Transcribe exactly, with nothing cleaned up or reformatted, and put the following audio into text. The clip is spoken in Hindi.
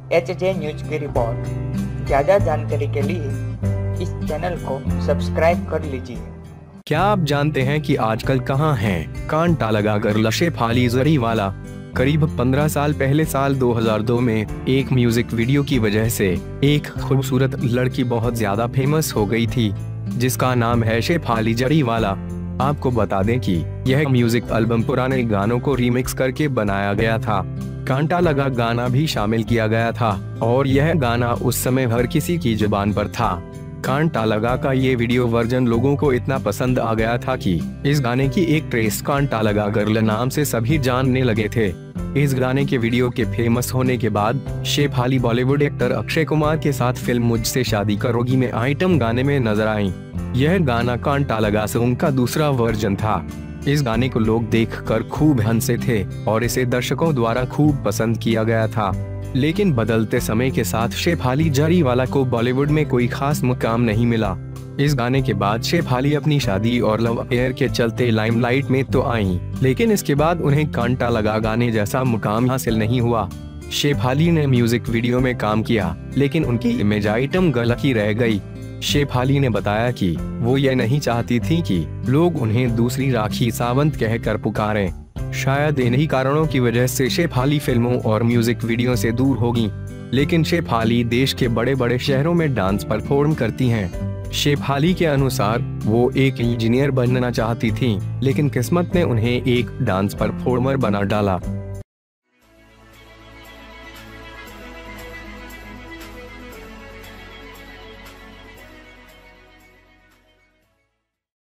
एच जे न्यूज की रिपोर्ट। ज़्यादा जानकारी के लिए इस चैनल को सब्सक्राइब कर लीजिए। क्या आप जानते हैं कि आजकल कहाँ हैं कांटा लगाकर शेफाली जरीवाला? करीब पंद्रह साल पहले साल दो हज़ार दो में एक म्यूजिक वीडियो की वजह से एक खूबसूरत लड़की बहुत ज्यादा फेमस हो गई थी, जिसका नाम है शेफाली जरीवाला। आपको बता दें कि यह म्यूजिक एल्बम पुराने गानों को रीमिक्स करके बनाया गया था। कांटा लगा गाना भी शामिल किया गया था और यह गाना उस समय हर किसी की जुबान पर था। कांटा लगा का ये वीडियो वर्जन लोगों को इतना पसंद आ गया था कि इस गाने की एक ट्रेस कांटा लगा गर्ल नाम से सभी जानने लगे थे। इस गाने के वीडियो के फेमस होने के बाद शेफाली बॉलीवुड एक्टर अक्षय कुमार के साथ फिल्म मुझसे शादी करोगी में आइटम गाने में नजर आईं। यह गाना कांटा लगा सॉन्ग का दूसरा वर्जन था। इस गाने को लोग देखकर खूब हंसे थे और इसे दर्शकों द्वारा खूब पसंद किया गया था। लेकिन बदलते समय के साथ शेफाली जरीवाला को बॉलीवुड में कोई खास मुकाम नहीं मिला। इस गाने के बाद शेफाली अपनी शादी और लव अफेयर के चलते लाइमलाइट में तो आईं, लेकिन इसके बाद उन्हें कांटा लगा गाने जैसा मुकाम हासिल नहीं हुआ। शेफाली ने म्यूजिक वीडियो में काम किया, लेकिन उनकी इमेज आइटम गर्ल ही रह गई। शेफाली ने बताया कि वो ये नहीं चाहती थी कि लोग उन्हें दूसरी राखी सावंत कहकर पुकारें। शायद इन्हीं कारणों की वजह से शेफाली फिल्मों और म्यूजिक वीडियो से दूर होगी, लेकिन शेफाली देश के बड़े बड़े शहरों में डांस परफॉर्म करती हैं। शेफाली के अनुसार वो एक इंजीनियर बनना चाहती थी, लेकिन किस्मत ने उन्हें एक डांस परफॉर्मर बना डाला।